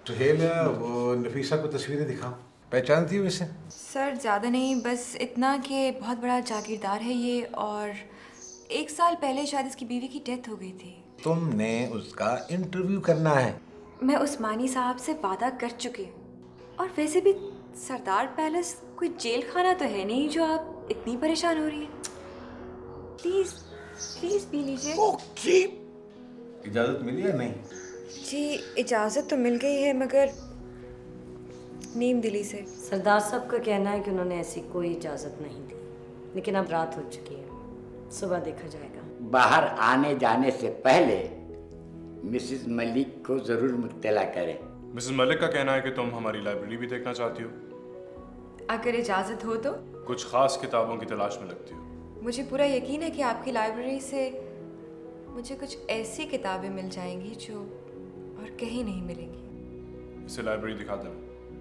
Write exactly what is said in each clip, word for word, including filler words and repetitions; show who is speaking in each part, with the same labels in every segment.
Speaker 1: सुहेल, वो नफीसा को तस्वीरें दिखाओ। पहचानती हो इसे?
Speaker 2: सर ज़्यादा नहीं, बस इतना कि बहुत बड़ा जागीरदार है ये, और एक साल पहले शायद इसकी बीवी की डेथ हो गई थी।
Speaker 1: तुमने उसका इंटरव्यू करना है।
Speaker 2: मैं उस्मानी साहब से वादा कर चुकी हूँ, और वैसे भी सरदार पैलेस कोई जेल खाना तो है नहीं जो आप इतनी परेशान हो रही है। प्लीज प्लीज पी लीजिए।
Speaker 1: ओके, इजाजत मिली या नहीं?
Speaker 2: जी इजाजत तो मिल गई है, मगर नीम दिली से।
Speaker 3: सरदार साहब का कहना है कि उन्होंने ऐसी कोई इजाजत नहीं दी, लेकिन अब रात हो चुकी है, सुबह देखा जाएगा।
Speaker 4: बाहर आने जाने से पहले मिसेस मलिक को जरूर मुत्तला करें।
Speaker 5: मिसेस मलिक का कहना है कि तुम हमारी लाइब्रेरी भी देखना चाहती हो।
Speaker 2: अगर इजाजत हो तो।
Speaker 5: कुछ खास किताबों की तलाश में लगती हो।
Speaker 2: मुझे पूरा यकीन है कि आपकी लाइब्रेरी से मुझे कुछ ऐसी किताबें मिल जाएंगी जो और कहीं नहीं मिलेंगी।
Speaker 5: इसे लाइब्रेरी दिखा देना।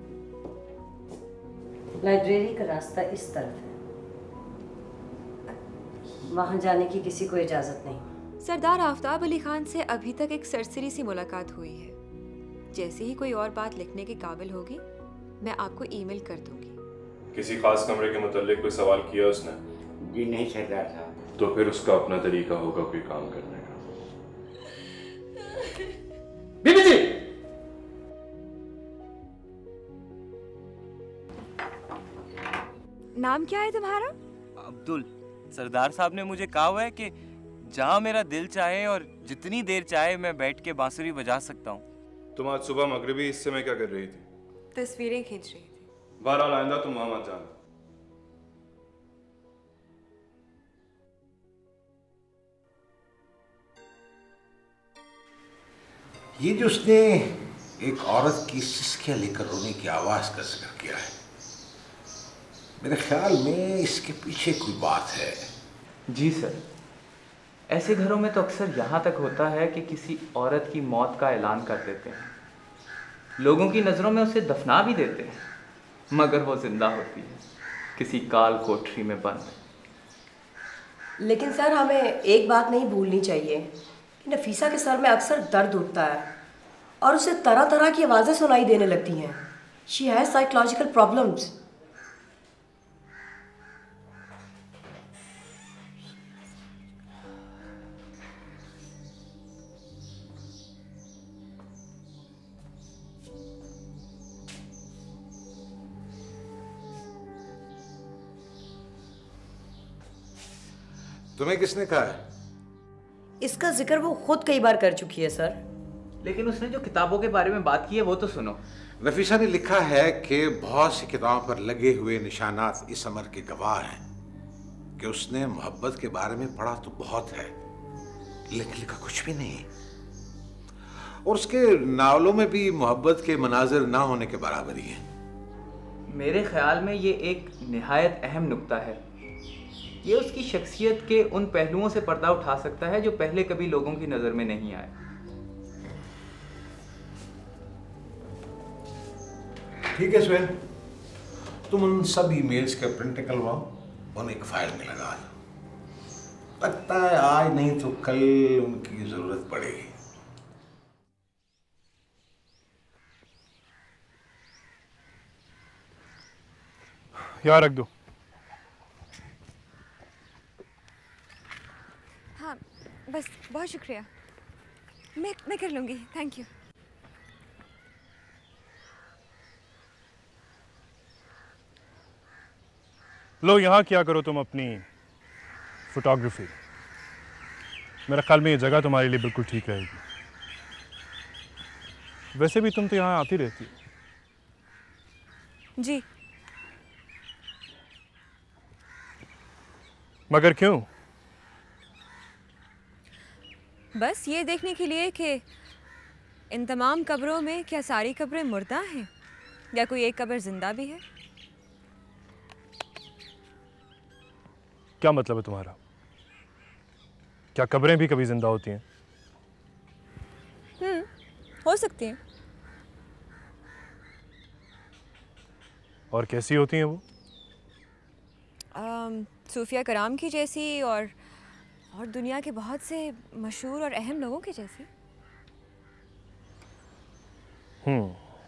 Speaker 3: लाइब्रेरी का रास्ता इस तरफ है, वहां जाने की किसी को इजाजत नहीं।
Speaker 2: सरदार आफ्ताब अली खान से अभी तक एक सरसरी सी मुलाकात हुई है। जैसे ही कोई और बात लिखने के काबिल होगी मैं आपको ईमेल कर दूंगी। किसी खास कमरे के मुताल्लिक कोई सवाल किया उसने?
Speaker 4: जी नहीं सरदार साहब।
Speaker 5: तो फिर उसका अपना तरीका होगा कोई काम करने का।
Speaker 6: बीबी जी,
Speaker 2: नाम क्या है तुम्हारा?
Speaker 7: अब्दुल। सरदार साहब ने मुझे कहा हुआ है कि जहाँ मेरा दिल चाहे और जितनी देर चाहे मैं बैठ के बांसुरी बजा सकता हूँ।
Speaker 5: तुम आज सुबह मगरिबी हिस्से में क्या कर रही थी?
Speaker 2: तस्वीरें खींच रही थी।
Speaker 5: बहरहाल आइंदा तुम वहां मत जाना।
Speaker 1: ये जो उसने एक औरत की सिसकियां लेकर रोने की आवाज का जिक्र किया है, मेरे ख्याल में इसके पीछे कोई बात है।
Speaker 6: जी सर, ऐसे घरों में तो अक्सर यहाँ तक होता है कि किसी औरत की मौत का ऐलान कर देते हैं, लोगों की नज़रों में उसे दफना भी देते हैं, मगर वो जिंदा होती है किसी काल कोठरी में बंद।
Speaker 3: लेकिन सर हमें एक बात नहीं भूलनी चाहिए कि नफीसा के सर में अक्सर दर्द उठता है और उसे तरह तरह की आवाज़ें सुनाई देने लगती हैं। She has psychological problems.
Speaker 1: तुम्हें किसने कहा है?
Speaker 3: इसका जिक्र वो खुद कई बार कर चुकी है सर।
Speaker 6: लेकिन उसने जो किताबों के बारे में बात की है वो तो सुनो।
Speaker 1: नफीसा ने लिखा है कि बहुत सी किताबों पर लगे हुए निशानात इस अमर के गवाह हैं कि उसने मोहब्बत के बारे में पढ़ा तो बहुत है, लेकिन लिखा कुछ भी नहीं। और उसके नावलों में भी मोहब्बत के मनाजिर ना होने के बराबर ही है।
Speaker 6: मेरे ख्याल में ये एक निहायत अहम नुक्ता है। ये उसकी शख्सियत के उन पहलुओं से पर्दा उठा सकता है जो पहले कभी लोगों की नजर में नहीं आए।
Speaker 1: ठीक है सुहेल, तुम उन सब ईमेल्स का प्रिंट निकलवाओ, उन्हें एक फाइल में लगा दो। लगता है आज नहीं तो कल उनकी जरूरत पड़ेगी।
Speaker 5: यार रख दो।
Speaker 2: हाँ बस, बहुत शुक्रिया। मैं मैं कर लूँगी, थैंक यू।
Speaker 5: लो यहाँ क्या करो तुम अपनी फोटोग्राफी। मेरा ख्याल में ये जगह तुम्हारे लिए बिल्कुल ठीक रहेगी। वैसे भी तुम तो यहाँ आती रहती हो।
Speaker 2: जी।
Speaker 5: मगर क्यों?
Speaker 2: बस ये देखने के लिए कि इन तमाम कब्रों में क्या सारी कब्रें मुर्दा हैं या कोई एक कब्र जिंदा भी है।
Speaker 5: क्या मतलब है तुम्हारा? क्या कब्रें भी कभी जिंदा होती हैं?
Speaker 2: हम्म, हो सकती हैं।
Speaker 5: और कैसी होती हैं वो?
Speaker 2: आम, सूफिया कराम की जैसी और और दुनिया के बहुत से मशहूर और अहम लोगों की जैसी।
Speaker 5: हम्म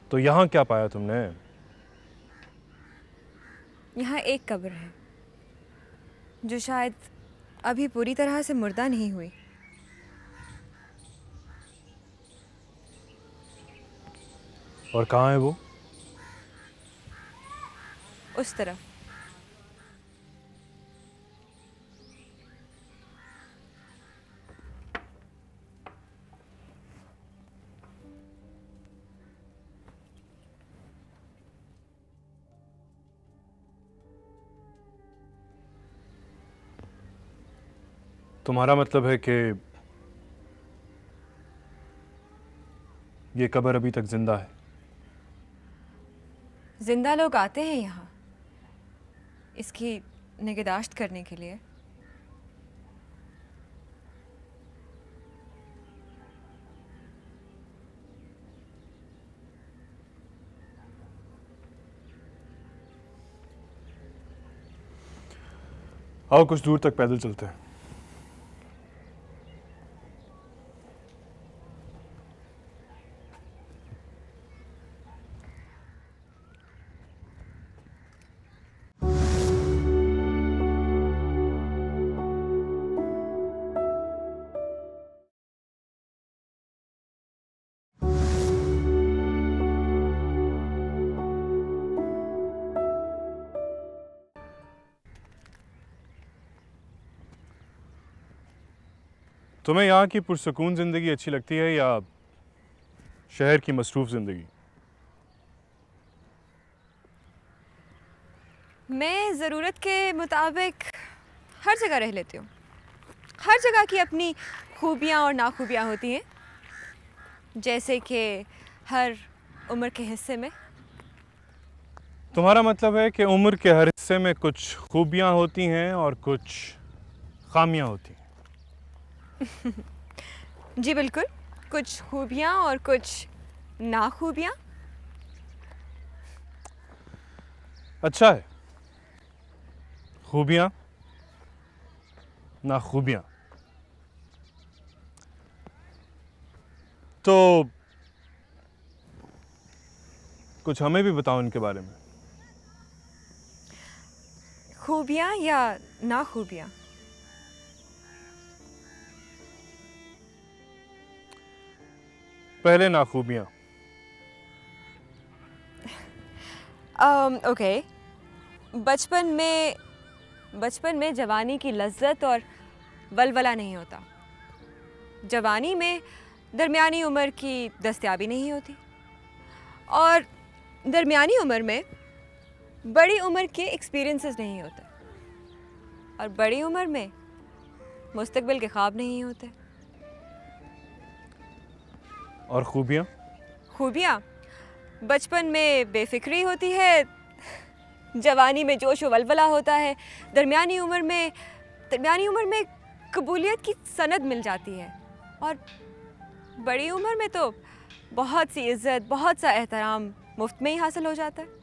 Speaker 5: तो यहाँ क्या पाया तुमने?
Speaker 2: यहाँ एक कब्र है जो शायद अभी पूरी तरह से मुर्दा नहीं हुई।
Speaker 5: और कहाँ है वो?
Speaker 2: उस तरफ।
Speaker 5: तुम्हारा मतलब है कि ये कब्र अभी तक जिंदा है?
Speaker 2: जिंदा लोग आते हैं यहाँ इसकी निगहदाश्त करने के लिए।
Speaker 5: आओ कुछ दूर तक पैदल चलते हैं। तुम्हें यहाँ की पुरसकून ज़िंदगी अच्छी लगती है या शहर की मसरूफ़ ज़िंदगी?
Speaker 2: मैं ज़रूरत के मुताबिक हर जगह रह लेती हूँ। हर जगह की अपनी खूबियाँ और नाखूबियाँ होती हैं, जैसे कि हर उम्र के हिस्से में।
Speaker 5: तुम्हारा मतलब है कि उम्र के हर हिस्से में कुछ खूबियाँ होती हैं और कुछ खामियाँ होती हैं।
Speaker 2: जी बिल्कुल, कुछ खूबियाँ और कुछ नाखूबियाँ।
Speaker 5: अच्छा है, खूबियाँ नाखूबियाँ। तो कुछ हमें भी बताओ इनके बारे में।
Speaker 2: खूबियाँ या नाखूबियाँ?
Speaker 5: पहले नाखूबियाँ।
Speaker 2: um, ओके बचपन में बचपन में जवानी की लज्जत और वलवला नहीं होता। जवानी में दरमियानी उम्र की दस्तयाबी नहीं होती और दरमियानी उम्र में बड़ी उम्र के एक्सपीरियंसेस नहीं होते और बड़ी उम्र में मुस्तकबिल के ख्वाब नहीं होते।
Speaker 5: और खूबियाँ?
Speaker 2: खूबियाँ बचपन में बेफिक्री होती है, जवानी में जोश व वलवला होता है, दरमियानी उम्र में दरमियानी उम्र में कबूलियत की सनद मिल जाती है और बड़ी उम्र में तो बहुत सी इज़्ज़त, बहुत सा एहतराम मुफ्त में ही हासिल हो जाता है।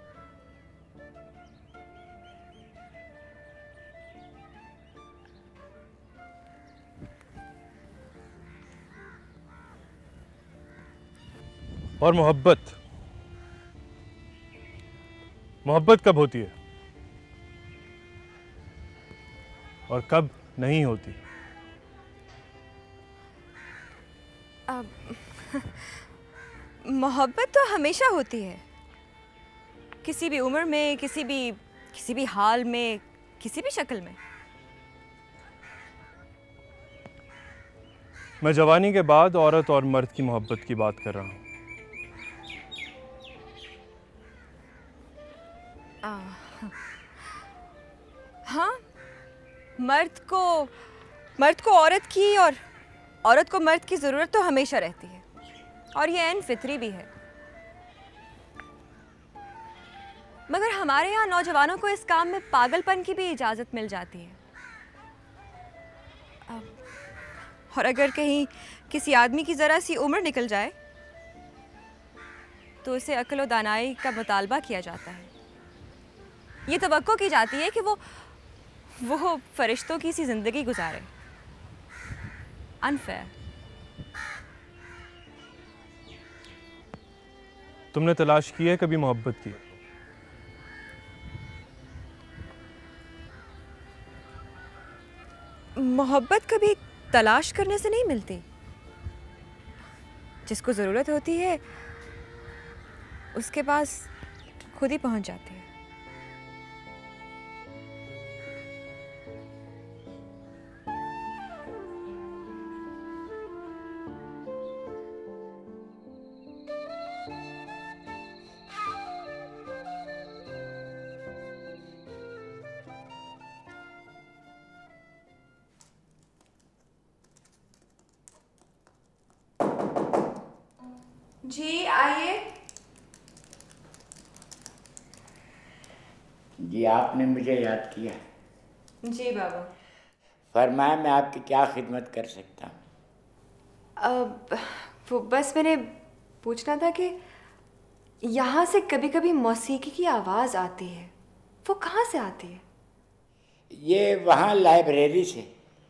Speaker 5: और मोहब्बत मोहब्बत कब होती है और कब नहीं होती?
Speaker 2: अब मोहब्बत तो हमेशा होती है, किसी भी उम्र में, किसी भी किसी भी हाल में, किसी भी शक्ल में।
Speaker 5: मैं जवानी के बाद औरत और मर्द की मोहब्बत की बात कर रहा हूँ।
Speaker 2: हाँ, मर्द को मर्द को औरत की और औरत को मर्द की ज़रूरत तो हमेशा रहती है और ये ऐन फितरी भी है। मगर हमारे यहाँ नौजवानों को इस काम में पागलपन की भी इजाज़त मिल जाती है। अब, और अगर कहीं किसी आदमी की ज़रा सी उम्र निकल जाए तो उसे अक्ल व दानाई का मुतालबा किया जाता है। ये तवक्को की जाती है कि वो वो फरिश्तों की सी ज़िंदगी गुजारे। अनफेयर।
Speaker 5: तुमने तलाश की है कभी मोहब्बत की?
Speaker 2: मोहब्बत कभी तलाश करने से नहीं मिलती। जिसको ज़रूरत होती है उसके पास खुद ही पहुंच जाती है। जी आइए।
Speaker 4: जी आपने मुझे याद किया।
Speaker 2: जी बाबा।
Speaker 4: फरमाया मैं आपकी क्या खिदमत कर सकता हूँ?
Speaker 2: अब वो बस मैंने पूछना था कि यहाँ से कभी कभी मौसीकी की आवाज़ आती है, वो कहाँ से आती है?
Speaker 4: ये वहाँ लाइब्रेरी से।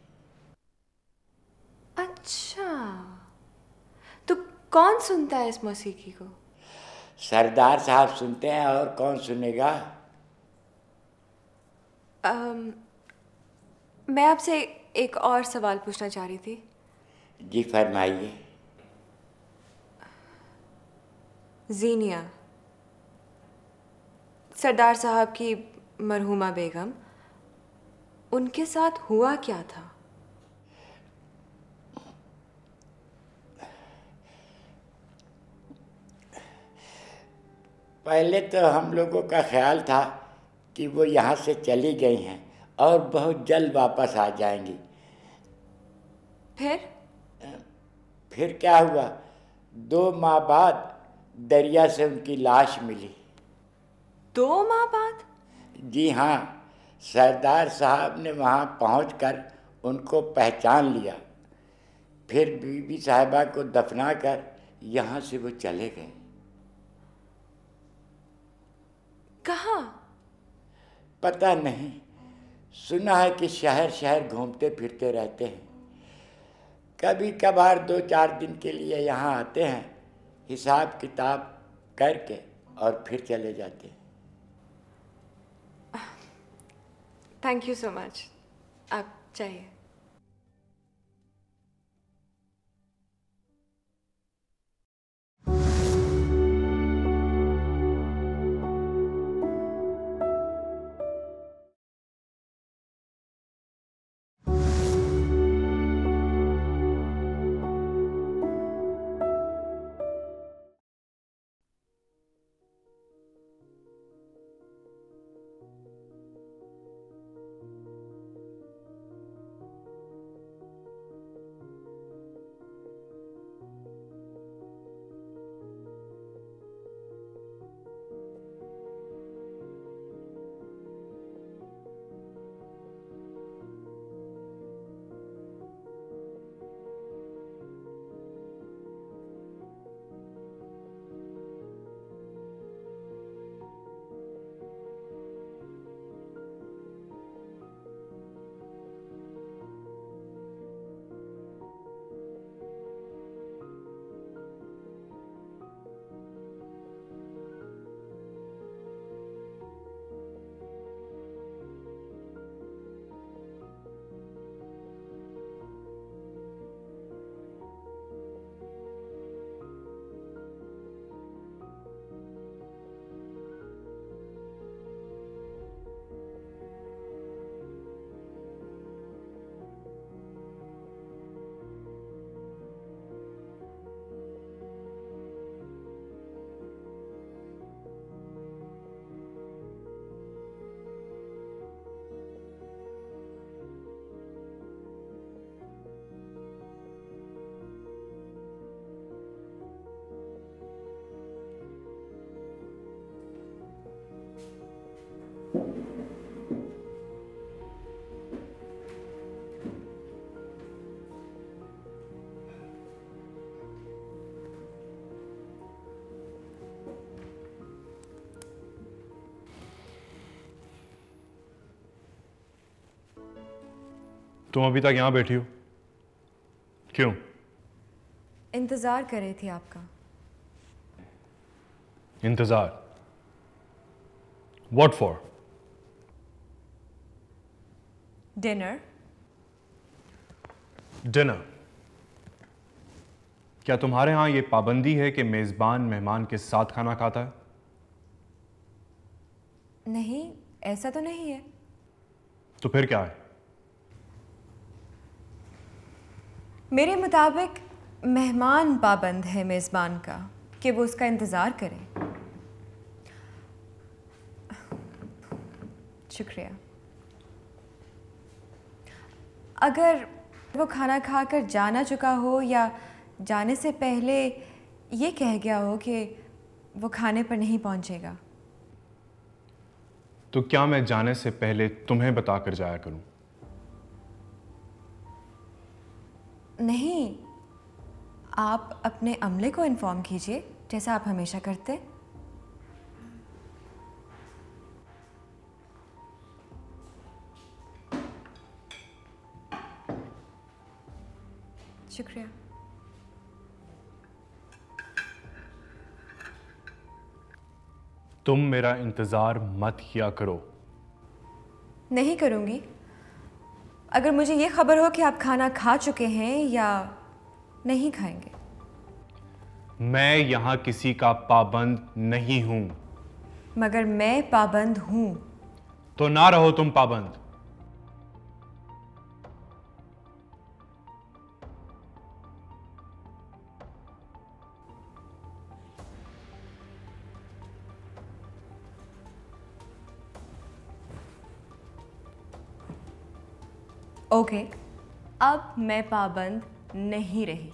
Speaker 2: अच्छा, तो कौन सुनता है इस मौसीकी को?
Speaker 4: सरदार साहब सुनते हैं, और कौन सुनेगा?
Speaker 2: um, मैं आपसे एक और सवाल पूछना चाह रही थी।
Speaker 4: जी फरमाइए।
Speaker 2: ज़ीनिया, सरदार साहब की मरहुमा बेगम, उनके साथ हुआ क्या था?
Speaker 4: पहले तो हम लोगों का ख्याल था कि वो यहाँ से चली गई हैं और बहुत जल्द वापस आ जाएंगी।
Speaker 2: फिर
Speaker 4: फिर क्या हुआ, दो माह बाद दरिया से उनकी लाश मिली।
Speaker 2: दो माह बाद?
Speaker 4: जी हाँ, सरदार साहब ने वहाँ पहुंचकर उनको पहचान लिया। फिर बीबी साहिबा को दफना कर यहाँ से वो चले गए।
Speaker 2: कहाँ?
Speaker 4: पता नहीं, सुना है कि शहर शहर घूमते फिरते रहते हैं। कभी कभार दो चार दिन के लिए यहाँ आते हैं, हिसाब किताब करके, और फिर चले जाते हैं।
Speaker 2: Thank you so much. आप चाहिए।
Speaker 5: तुम अभी तक यहाँ बैठी हो क्यों?
Speaker 2: इंतज़ार कर रही थी आपका।
Speaker 5: इंतजार। What for?
Speaker 2: डिनर।
Speaker 5: डिनर। क्या तुम्हारे यहां यह पाबंदी है कि मेजबान मेहमान के साथ खाना खाता है?
Speaker 2: नहीं, ऐसा तो नहीं है।
Speaker 5: तो फिर क्या है?
Speaker 2: मेरे मुताबिक मेहमान पाबंद है मेज़बान का कि वो उसका इंतज़ार करे। शुक्रिया। अगर वो खाना खाकर जाना चुका हो या जाने से पहले ये कह गया हो कि वो खाने पर नहीं पहुंचेगा,
Speaker 5: तो क्या मैं जाने से पहले तुम्हें बताकर जाया करूं?
Speaker 2: नहीं, आप अपने अमले को इन्फॉर्म कीजिए जैसा आप हमेशा करते। शुक्रिया।
Speaker 5: तुम मेरा इंतजार मत किया करो।
Speaker 2: नहीं करूंगी। अगर मुझे ये खबर हो कि आप खाना खा चुके हैं या नहीं खाएंगे।
Speaker 5: मैं यहां किसी का पाबंद नहीं हूं।
Speaker 2: मगर मैं पाबंद हूं।
Speaker 5: तो ना रहो तुम पाबंद।
Speaker 2: ओके, अब मैं पाबंद नहीं रही।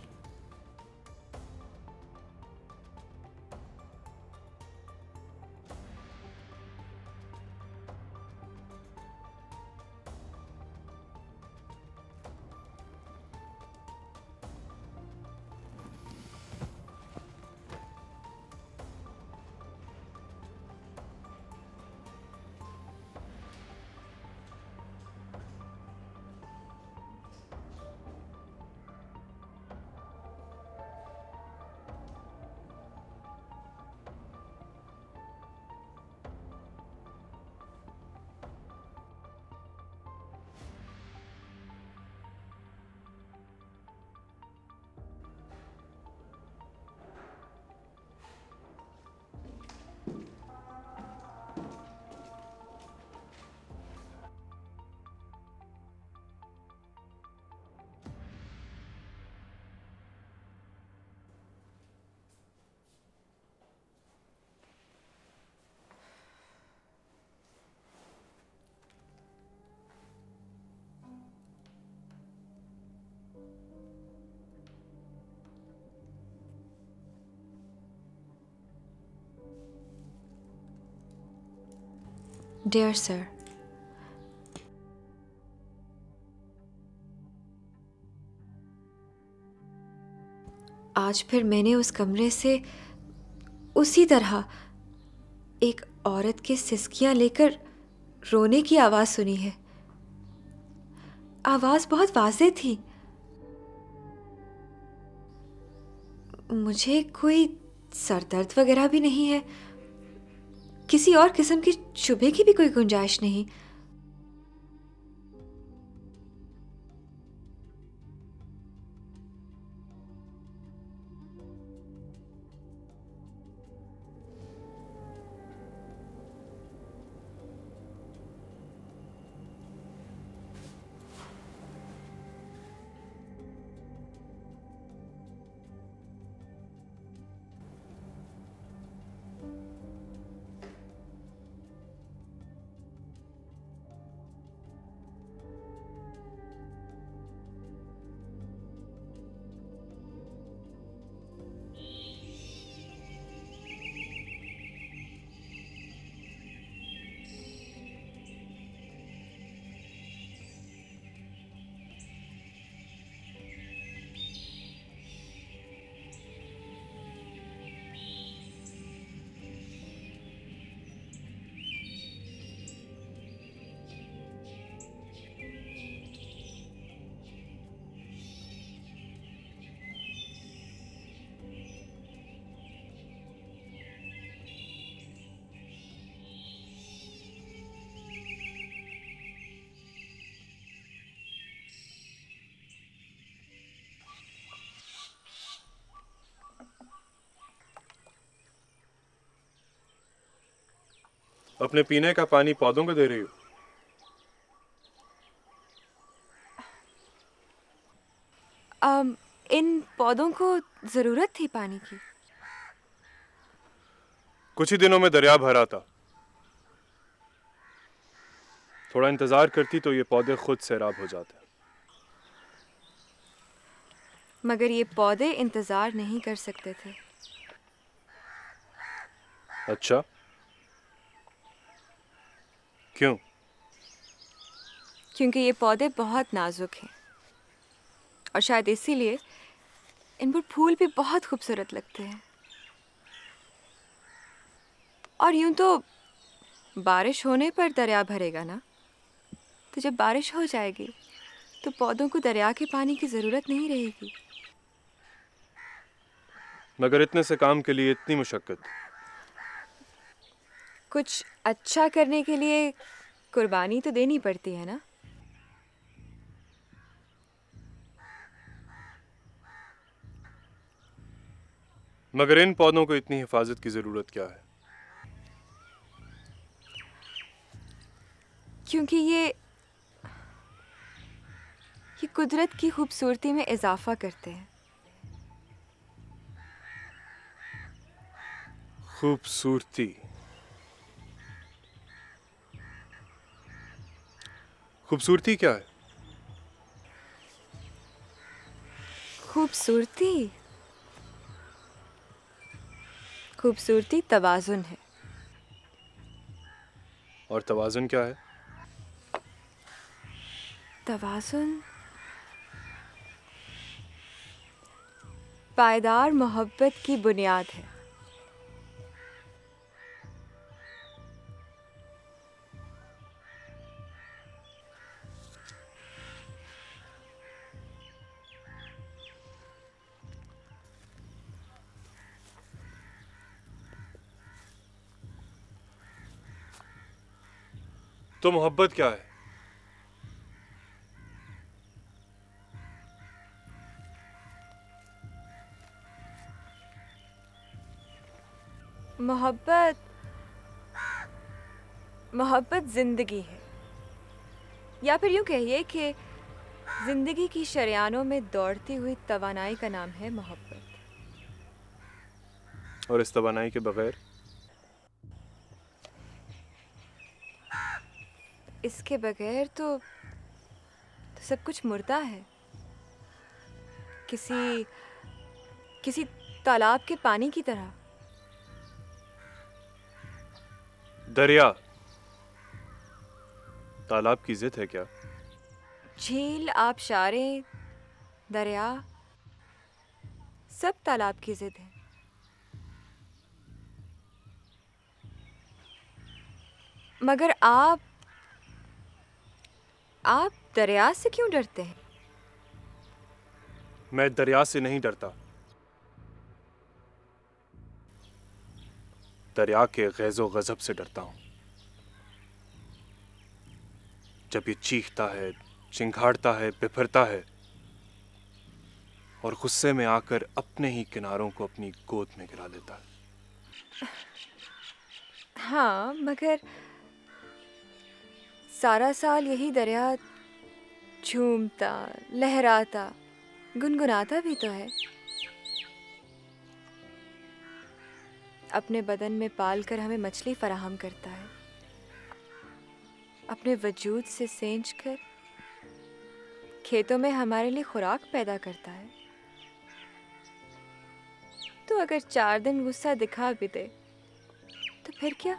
Speaker 2: Dear sir, आज फिर मैंने उस कमरे से उसी तरह एक औरत के सिसकियां लेकर रोने की आवाज़ सुनी है। आवाज़ बहुत वाज़ेह थी। मुझे कोई सरदर्द वगैरह भी नहीं है, किसी और किस्म की शुबे की भी कोई गुंजाइश नहीं।
Speaker 5: अपने पीने का पानी पौधों को दे रही हो?
Speaker 2: um, इन पौधों को जरूरत थी पानी की।
Speaker 5: कुछ ही दिनों में दरिया भरा था। थोड़ा इंतजार करती तो ये पौधे खुद सैराब हो जाते।
Speaker 2: मगर ये पौधे इंतजार नहीं कर सकते थे।
Speaker 5: अच्छा, क्यों?
Speaker 2: क्योंकि ये पौधे बहुत नाजुक हैं और शायद इसीलिए इन पर फूल भी बहुत खूबसूरत लगते हैं। और यूं तो बारिश होने पर दरिया भरेगा ना, तो जब बारिश हो जाएगी तो पौधों को दरिया के पानी की ज़रूरत नहीं रहेगी।
Speaker 5: मगर इतने से काम के लिए इतनी मुशक्कत?
Speaker 2: कुछ अच्छा करने के लिए कुर्बानी तो देनी पड़ती है ना।
Speaker 5: मगर इन पौधों को इतनी हिफाजत की जरूरत क्या है?
Speaker 2: क्योंकि ये ये कुदरत की खूबसूरती में इजाफा करते हैं।
Speaker 5: खूबसूरती? खूबसूरती क्या है?
Speaker 2: खूबसूरती खूबसूरती तवाज़ुन है।
Speaker 5: और तवाज़ुन क्या है?
Speaker 2: तवाज़ुन पायदार मोहब्बत की बुनियाद है।
Speaker 5: तो मोहब्बत क्या है?
Speaker 2: मोहब्बत मोहब्बत जिंदगी है, या फिर यूं कहिए कि जिंदगी की शरियानों में दौड़ती हुई तवानाई का नाम है मोहब्बत।
Speaker 5: और इस तवानाई के बगैर?
Speaker 2: इसके बगैर तो, तो सब कुछ मुर्दा है। किसी किसी तालाब के पानी की तरह।
Speaker 5: दरिया तालाब की जिद है क्या?
Speaker 2: झील, आबशारें, दरिया सब तालाब की जिद है। मगर आप आप दरिया से क्यों डरते हैं?
Speaker 5: मैं दरिया से नहीं डरता, दरिया के गैज़ो गज़ब से डरता हूं। जब ये चीखता है, चिंघाड़ता है, बिफरता है और गुस्से में आकर अपने ही किनारों को अपनी गोद में गिरा लेता है।
Speaker 2: हाँ, मगर सारा साल यही दरिया झूमता, लहराता, गुनगुनाता भी तो है। अपने बदन में पाल कर हमें मछली फराहम करता है, अपने वजूद से सेंच कर खेतों में हमारे लिए खुराक पैदा करता है। तो अगर चार दिन गुस्सा दिखा भी दे तो फिर क्या?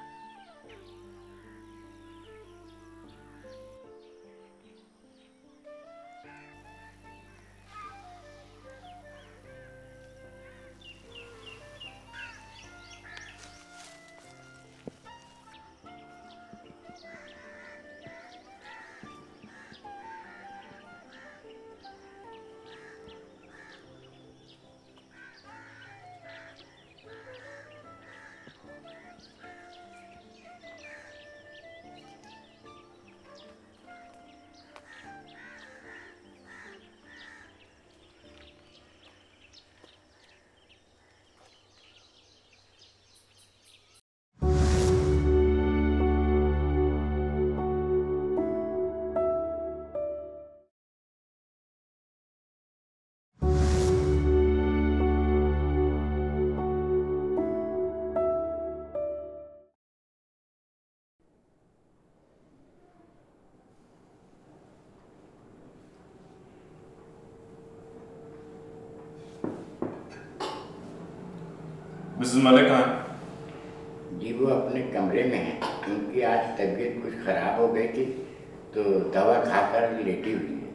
Speaker 5: मिसेस मलिक कहाँ है?
Speaker 4: जी वो अपने कमरे में है, उनकी आज तबीयत कुछ खराब हो गई थी तो दवा खाकर लेटी हुई है।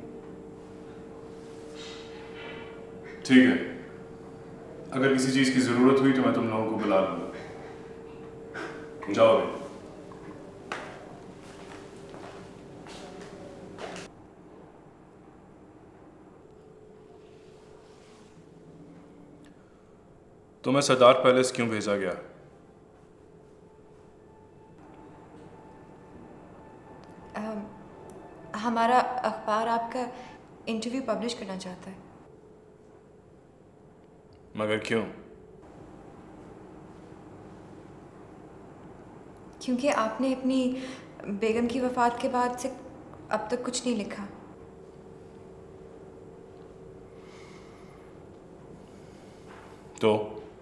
Speaker 5: ठीक है, अगर किसी चीज़ की ज़रूरत हुई तो मैं तुम लोगों को बुला लूँगा। जाओ अभी। तुम्हें सरदार पैलेस क्यों भेजा गया?
Speaker 2: um, हमारा अखबार आपका इंटरव्यू पब्लिश करना चाहता है।
Speaker 5: मगर क्यों?
Speaker 2: क्योंकि आपने अपनी बेगम की वफ़ात के बाद से अब तक कुछ नहीं लिखा।
Speaker 5: तो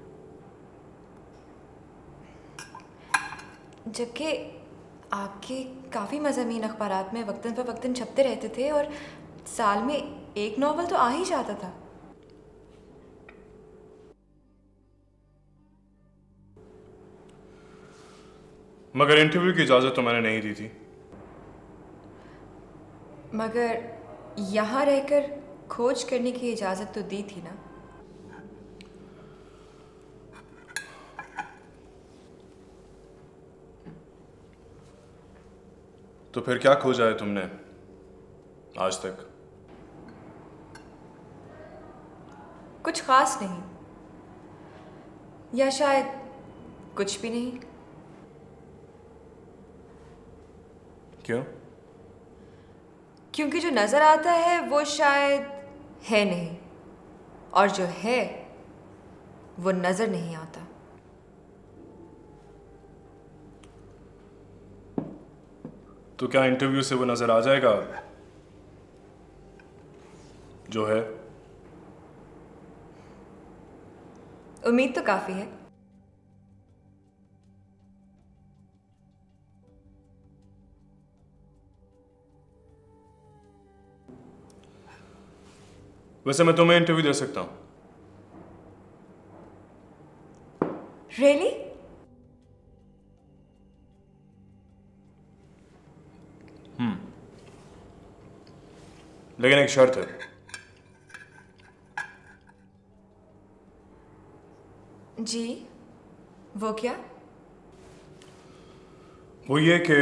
Speaker 2: जबकि आपके काफ़ी मज़ामीन अखबारात में वक्तन फ़ वक्तन छपते रहते थे और साल में एक नावल तो आ ही जाता था।
Speaker 5: मगर इंटरव्यू की इजाज़त तो मैंने नहीं दी थी।
Speaker 2: मगर यहाँ रहकर खोज करने की इजाज़त तो दी थी ना।
Speaker 5: तो फिर क्या खोजा है तुमने आज तक?
Speaker 2: कुछ खास नहीं, या शायद कुछ भी नहीं।
Speaker 5: क्यों?
Speaker 2: क्योंकि जो नज़र आता है वो शायद है नहीं, और जो है वो नज़र नहीं आता।
Speaker 5: तो क्या इंटरव्यू से वो नजर आ जाएगा जो है?
Speaker 2: उम्मीद तो काफ़ी है।
Speaker 5: वैसे मैं तुम्हें इंटरव्यू दे सकता हूं।
Speaker 2: रियली?
Speaker 5: हम्म लेकिन एक शर्त है।
Speaker 2: जी, वो क्या?
Speaker 5: वो ये कि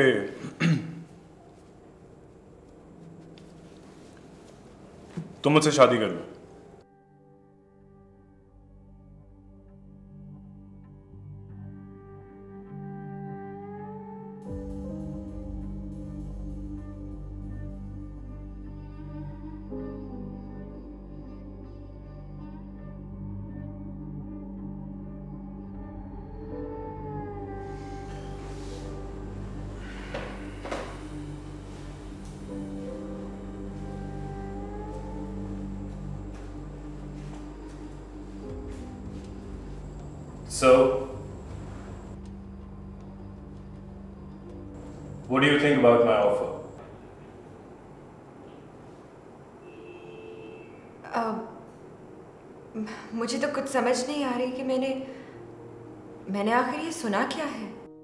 Speaker 5: तुम मुझसे शादी कर लो। So, what do you think about my offer?
Speaker 2: uh, मुझे तो कुछ समझ नहीं आ रही कि मैंने मैंने आखिर ये सुना क्या है।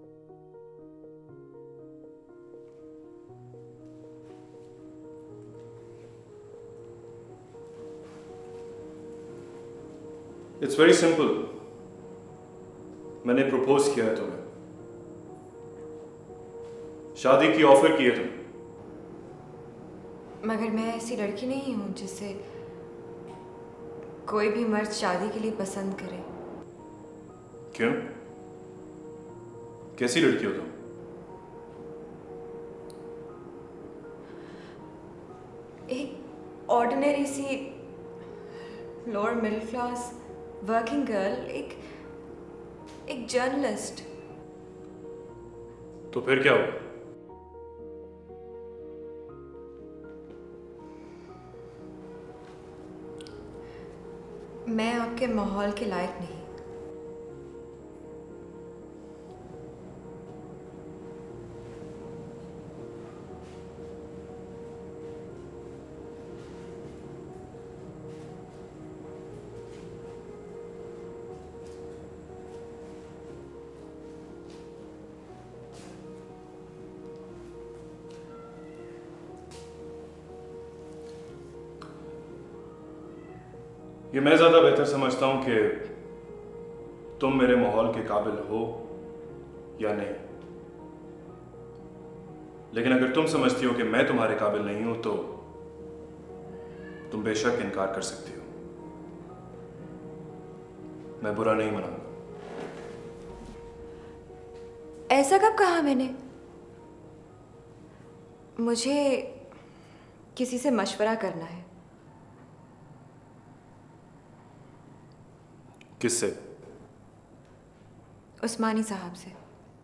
Speaker 5: It's very simple. मैंने प्रपोज किया है तुम्हें, शादी की ऑफर की है तुम्हें।
Speaker 2: मगर मैं ऐसी लड़की नहीं हूं जिसे कोई भी मर्द शादी के लिए पसंद करे।
Speaker 5: क्यों? कैसी लड़की हो तुम?
Speaker 2: एक ऑर्डिनरी सी lower middle class working girl, एक एक जर्नलिस्ट।
Speaker 5: तो फिर क्या हुआ?
Speaker 2: मैं आपके माहौल के लायक नहीं।
Speaker 5: ये मैं ज्यादा बेहतर समझता हूं कि तुम मेरे माहौल के काबिल हो या नहीं, लेकिन अगर तुम समझती हो कि मैं तुम्हारे काबिल नहीं हूं तो तुम बेशक इनकार कर सकती हो। मैं बुरा नहीं मनाऊंगा।
Speaker 2: ऐसा कब कहा मैंने? मुझे किसी से मशवरा करना है।
Speaker 5: किससे?
Speaker 2: उस्मानी साहब से।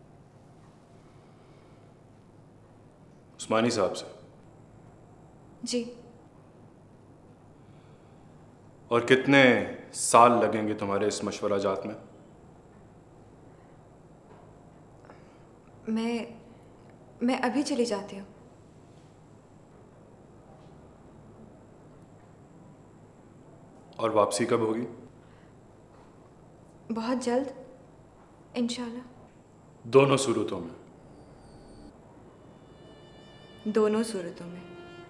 Speaker 5: उस्मानी साहब से?
Speaker 2: जी।
Speaker 5: और कितने साल लगेंगे तुम्हारे इस मशवरा जात में?
Speaker 2: मैं मैं अभी चली जाती हूँ।
Speaker 5: और वापसी कब होगी?
Speaker 2: बहुत जल्द इंशाल्लाह।
Speaker 5: दोनों सूरतों में?
Speaker 2: दोनों सूरतों में।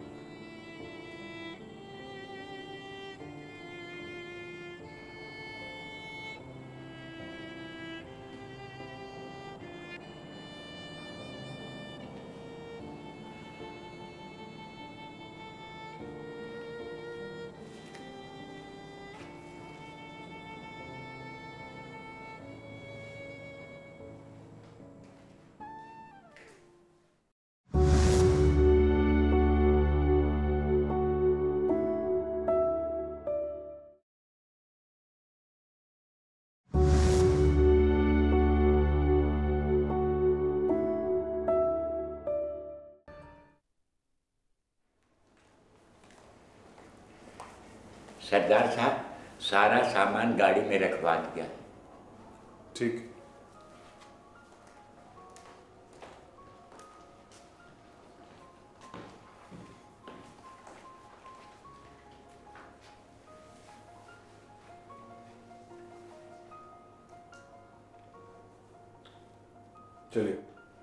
Speaker 4: सरदार साहब, सारा सामान गाड़ी में रखवा दिया।
Speaker 5: ठीक। चलिए।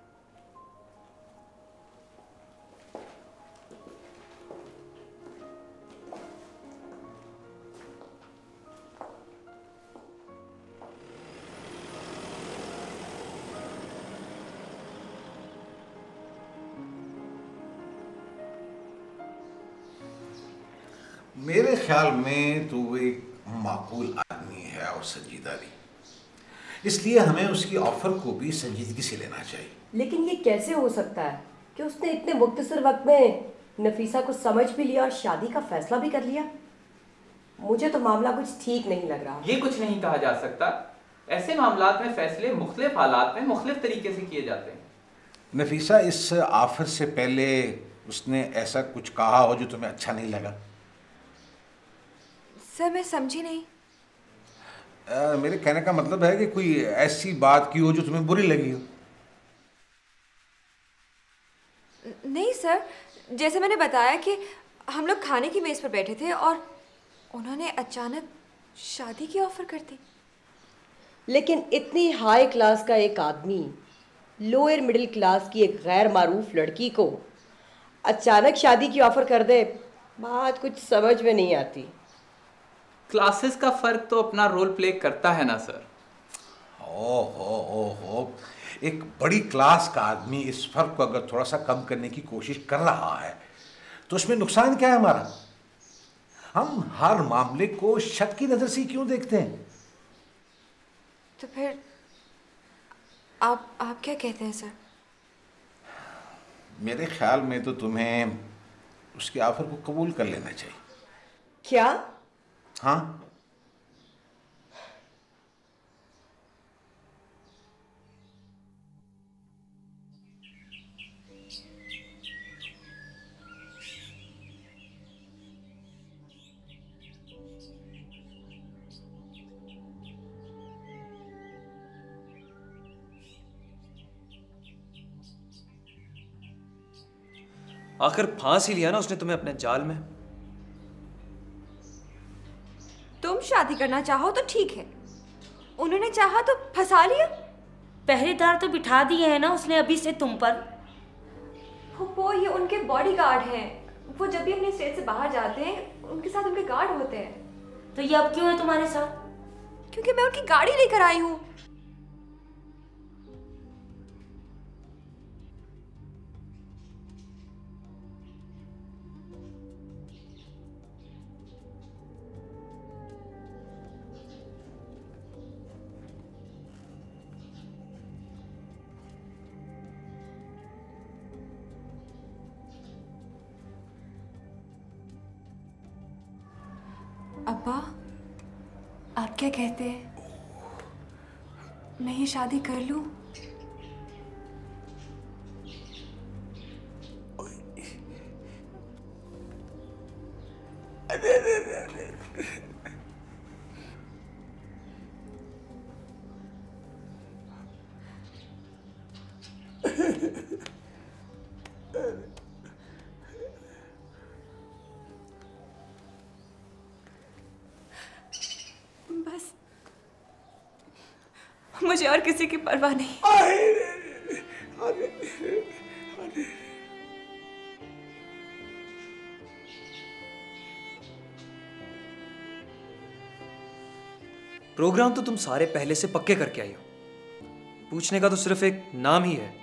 Speaker 1: मेरे ख्याल में तो वो एक माकूल आदमी है और संजीदा भी, इसलिए हमें उसकी ऑफर को भी संजीदगी से लेना चाहिए।
Speaker 3: लेकिन ये कैसे हो सकता है कि उसने इतने मुख्तसर वक्त में नफीसा को समझ भी लिया और शादी का फैसला भी कर लिया? मुझे तो मामला कुछ ठीक नहीं लग रहा।
Speaker 6: ये कुछ नहीं कहा जा सकता। ऐसे मामलात में फैसले मुख्तलिफ हालात में मुख्तलिफ तरीके से किए जाते हैं।
Speaker 1: नफीसा, इस ऑफर से पहले उसने ऐसा कुछ कहा हो जो तुम्हें अच्छा नहीं लगा?
Speaker 2: सर, मैं समझी नहीं।
Speaker 1: आ, मेरे कहने का मतलब है कि कोई ऐसी बात की हो जो तुम्हें बुरी लगी हो।
Speaker 2: नहीं सर, जैसे मैंने बताया कि हम लोग खाने की मेज पर बैठे थे और उन्होंने अचानक शादी की ऑफर कर दी।
Speaker 3: लेकिन इतनी हाई क्लास का एक आदमी लोअर मिडिल क्लास की एक गैर मारूफ लड़की को अचानक शादी की ऑफर कर दे, बात कुछ समझ में नहीं आती।
Speaker 6: क्लासेस का फर्क तो अपना रोल प्ले करता है ना सर।
Speaker 1: ओ हो ओ हो एक बड़ी क्लास का आदमी इस फर्क को अगर थोड़ा सा कम करने की कोशिश कर रहा है तो उसमें नुकसान क्या है हमारा? हम हर मामले को शक की नजर से क्यों देखते हैं?
Speaker 2: तो फिर आप आप क्या कहते हैं सर?
Speaker 1: मेरे ख्याल में तो तुम्हें उसके ऑफर को कबूल कर लेना चाहिए।
Speaker 3: क्या?
Speaker 1: हाँ।
Speaker 7: आखिर फांस ही लिया ना उसने तुम्हें अपने जाल में।
Speaker 2: तुम शादी करना चाहो तो ठीक है, उन्होंने चाहा तो फंसा लिया।
Speaker 8: पहरेदार तो बिठा दिए हैं ना उसने अभी से तुम पर।
Speaker 2: वो ये उनके बॉडीगार्ड हैं, वो जब भी अपने स्टेट से बाहर जाते हैं उनके साथ उनके गार्ड होते हैं।
Speaker 8: तो ये अब क्यों है तुम्हारे साथ?
Speaker 2: क्योंकि मैं उनकी गाड़ी लेकर आई हूँ। अब्बा, आप क्या कहते हैं? मैं ये शादी कर लूं? बस मुझे और किसी की परवाह नहीं।
Speaker 9: प्रोग्राम तो तुम सारे पहले से पक्के करके आई हो, पूछने का तो सिर्फ एक नाम ही है।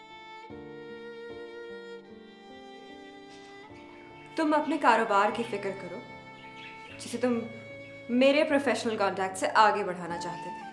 Speaker 2: तुम अपने कारोबार की फिक्र करो जिसे तुम मेरे प्रोफेशनल कॉन्टैक्ट से आगे बढ़ाना चाहते थे।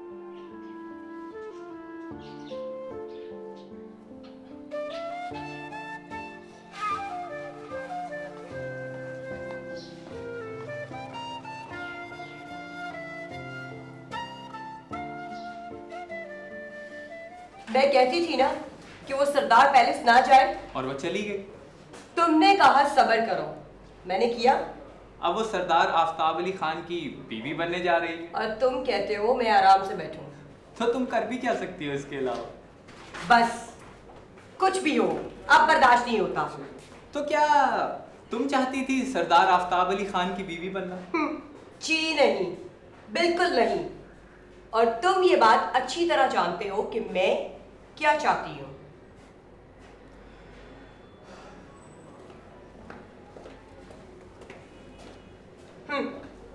Speaker 3: मैं कहती थी ना कि वो सरदार पैलेस ना जाए,
Speaker 6: और वो चली गई।
Speaker 3: तुमने कहा सब्र करो, मैंने किया।
Speaker 6: अब वो सरदार आफ्ताब अली खान की बीवी बनने जा रही है
Speaker 3: और तुम कहते हो मैं आराम से बैठूं।
Speaker 6: तो तुम कर भी क्या सकती हो इसके अलावा?
Speaker 3: बस कुछ भी हो, अब बर्दाश्त नहीं होता।
Speaker 6: तो क्या तुम चाहती थी सरदार आफ्ताब अली खान की बीवी बनना?
Speaker 3: जी नहीं, बिल्कुल नहीं। और तुम ये बात अच्छी तरह जानते हो कि मैं क्या चाहती हूँ। हम्म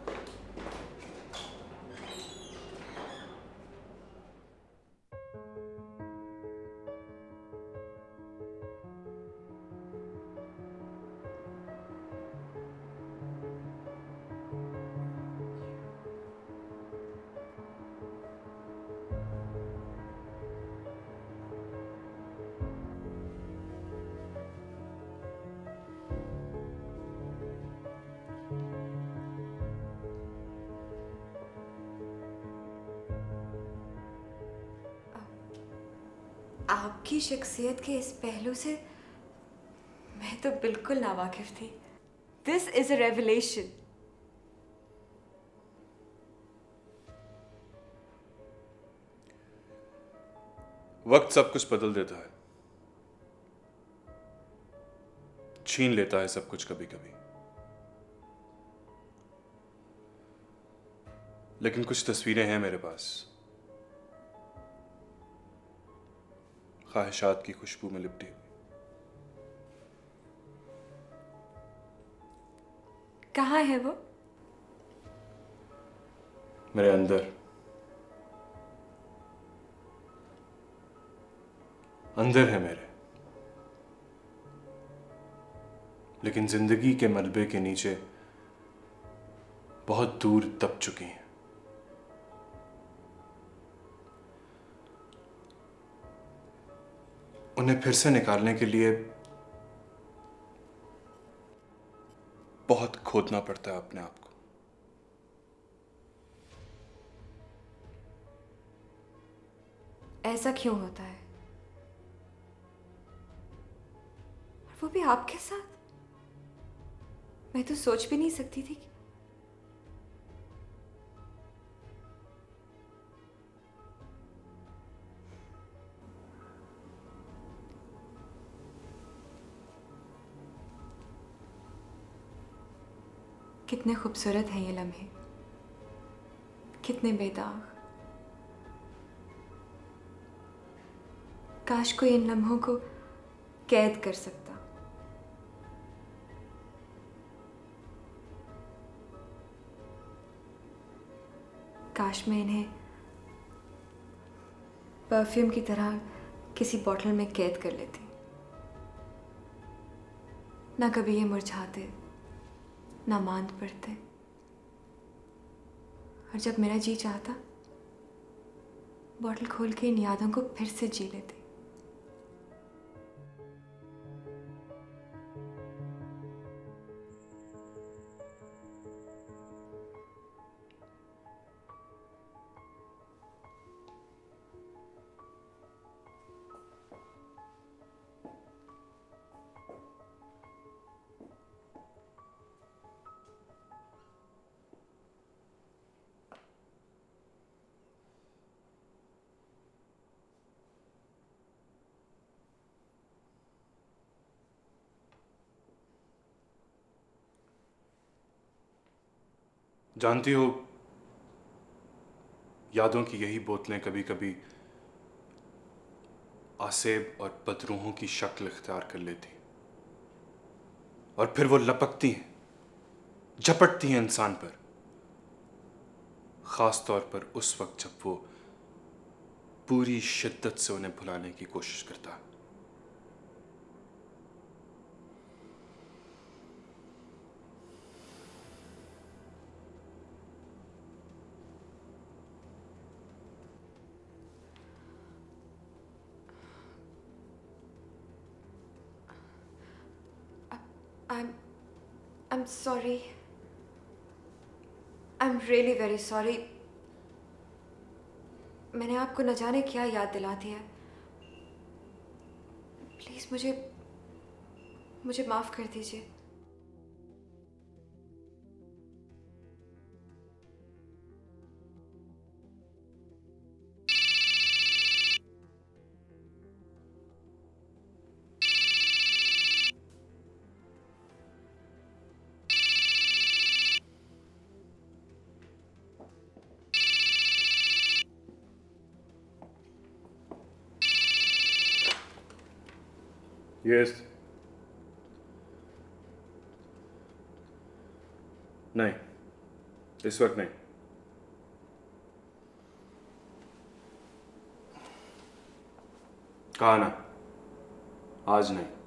Speaker 2: आपकी शख्सियत के इस पहलू से मैं तो बिल्कुल नावाकिफ थी। This is a revelation.
Speaker 5: वक्त सब कुछ बदल देता है, छीन लेता है सब कुछ कभी कभी, लेकिन कुछ तस्वीरें हैं मेरे पास, ख्वाहिशात की खुशबू में लिपटी हुई।
Speaker 2: कहाँ है वो?
Speaker 5: मेरे अंदर अंदर है मेरे, लेकिन जिंदगी के मलबे के नीचे बहुत दूर दब चुकी हैं। उन्हें फिर से निकालने के लिए बहुत खोदना पड़ता है अपने आप को।
Speaker 2: ऐसा क्यों होता है? और वो भी आपके साथ? मैं तो सोच भी नहीं सकती थी। कितने खूबसूरत हैं ये लम्हे, कितने बेदाग। काश कोई इन लम्हों को कैद कर सकता। काश मैं इन्हें परफ्यूम की तरह किसी बॉटल में कैद कर लेती। ना कभी ये मुरझाते, ना मांद पड़ते, और जब मेरा जी चाहता बॉटल खोल के इन यादों को फिर से जी लेती।
Speaker 5: जानती हो, यादों की यही बोतलें कभी कभी आसेब और बदरूहों की शक्ल इख्तियार कर लेती और फिर वो लपकती हैं, झपटती हैं इंसान पर, खास तौर पर उस वक्त जब वो पूरी शिद्दत से उन्हें भुलाने की कोशिश करता है।
Speaker 2: I'm, I'm sorry. I'm really very sorry. मैंने आपको न जाने क्या याद दिला दिया। प्लीज मुझे मुझे माफ कर दीजिए।
Speaker 5: यस। नहीं, इस वक्त नहीं। कहा ना, आज नहीं।